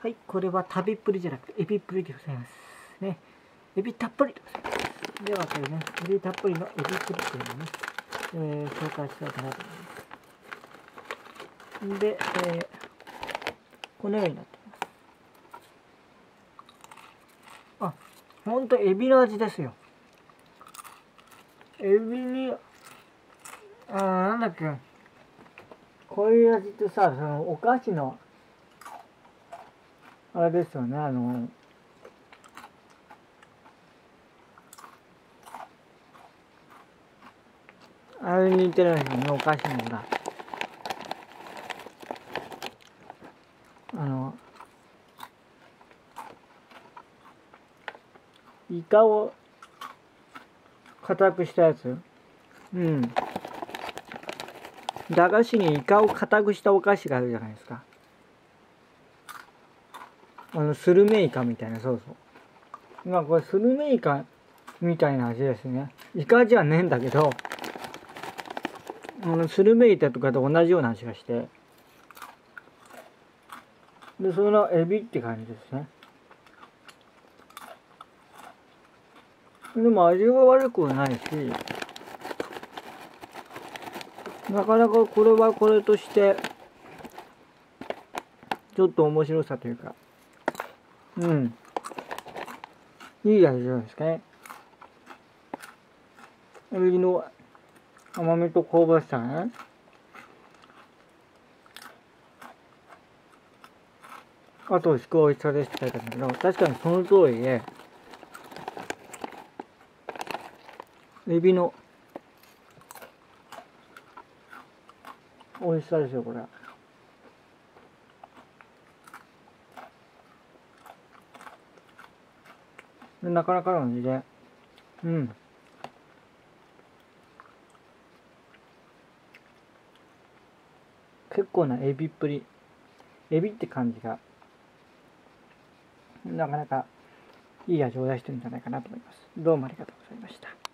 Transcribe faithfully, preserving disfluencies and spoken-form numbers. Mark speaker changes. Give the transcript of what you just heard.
Speaker 1: はい、これは食べっぷりじゃなくてエビっぷりでございますね。エビたっぷりでございます。ではこれね、エビたっぷりのエビプリっていうのをね、えー、紹介したいかなと思います。で、えー、このようになっています。あ、ほんとエビの味ですよ。エビに、あー、なんだっけ、こういう味ってさ、そのお菓子の、あれですよね、あの、あれに似てるんですよね、お菓子のが。あの、イカを硬くしたやつ。うん。駄菓子にイカを硬くしたお菓子があるじゃないですか。あの、スルメイカみたいな、そうそう。まあ、これスルメイカみたいな味ですね。イカじゃねえんだけど、あのスルメイカとかと同じような味がして。で、そのエビって感じですね。でも味が悪くはないし、なかなかこれはこれとして、ちょっと面白さというか、うん。いい味なんですかね。エビの甘みと香ばしさね。あと、しく美味しさですって書いてあるんだけど、確かにその通りで、エビの美味しさですよ、これ。でなかなかの味で、うん。結構なエビっぷり。エビって感じが、なかなかいい味を出してるんじゃないかなと思います。どうもありがとうございました。